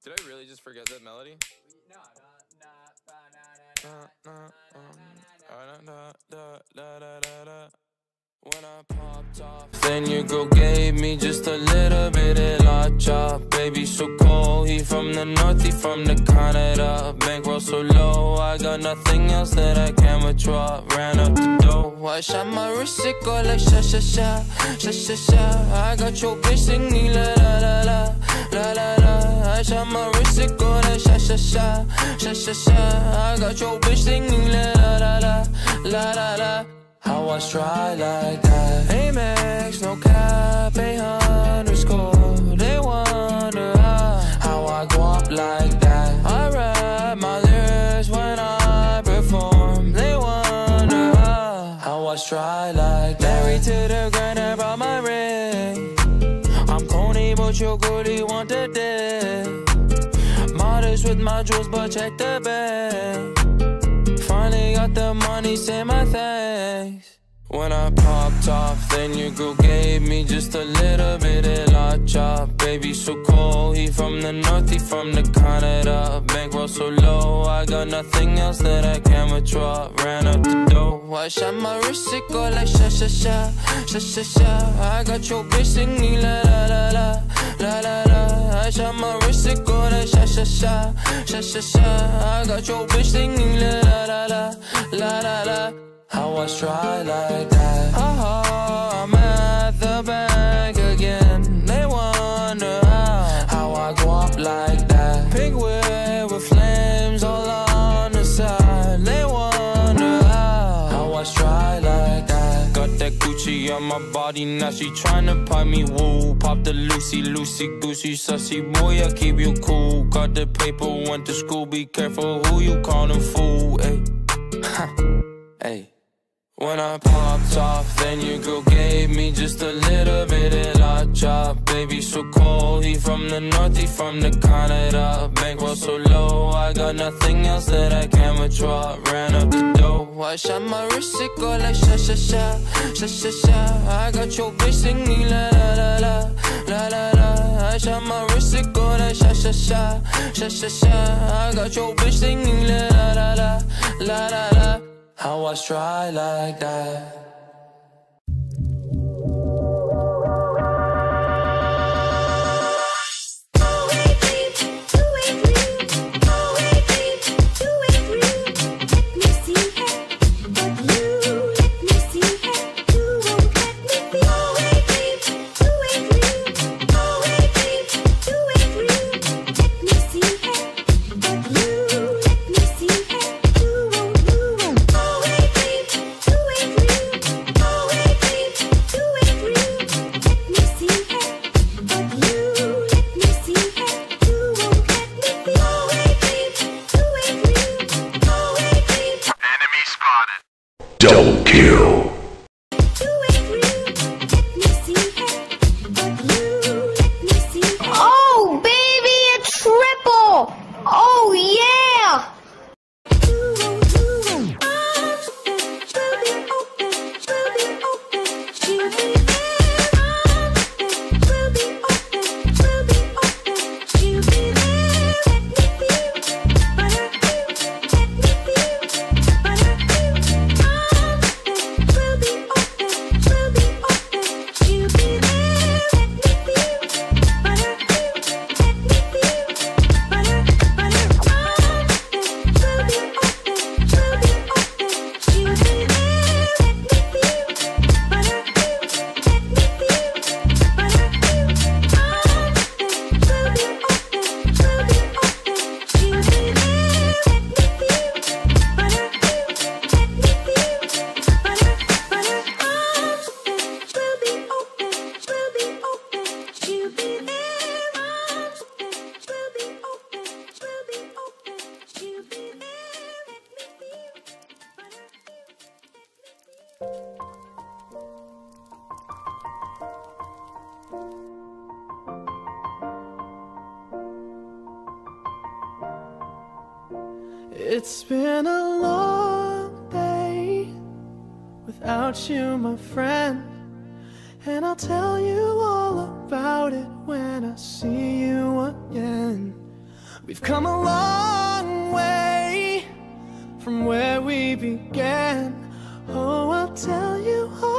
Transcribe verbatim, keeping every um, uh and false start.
Did I really just forget that melody? No, no. When I popped off, then your girl gave me just a little bit of la chop. Baby so cold, he from the north, he from the Canada. Bankroll so low, I got nothing else that I can withdraw. Ran up the dough, I shot my wrist, it go like sha sha sha, sha sha sha. I got your bitch singing la la la la, la la la. I shot my wrist, it go like sha sha sha, sha sha sha. I got your bitch singing la la la la, la la la. How I try like that. Amex, no cap, a underscore. They wonder how, how I go up like that. I rap my lyrics when I perform. They wonder how, how I try like that. Married to the grind, I brought my ring. I'm corny, but your goodie want the dick. Modest with my jewels, but check the bag. Finally got the money, say my thanks. When I popped off, then your girl gave me just a little bit of la chop. Baby so cold, he from the north, he from the Canada. Bankroll so low, I got nothing else that I can withdraw. Ran up the dough, I shot my wrist, it go like sha sha sha, sha sha sha. I got your bitch singing la la la la, la la la. I shot my wrist, it go like sha sha sha, sha sha sha. I got your bitch singing la la la la, la la la. How I try like that. Oh, I'm at the bank again. They wonder how, how I go up like that. Pink whip with flames all on the side. They wonder how, how I try like that. Got that Gucci on my body, now she tryna pop me woo. Pop the Lucy, Lucy, Goosey, sussy boy, I keep you cool. Got the paper, went to school, be careful who you callin' fool. Ayy, ayy. When I popped off, then your girl gave me just a little bit of la chop. Baby so cold, he from the north, he from the Canada. Bankroll so low, I got nothing else that I can withdraw. Ran up the dough, I shot my wrist, it go like sha sha sha, sha sha sha. I got your bitch singing la la la la, la la la. I shot my wrist, it go like sha sha sha, sha sha sha. I got your bitch singing la la la la, la la la. How I try like that. Double kill. Oh, baby, a triple! Oh, yeah! It's been a long day without you, my friend, and I'll tell you all about it when I see you again. We've come a long way from where we began. Oh, I'll tell you all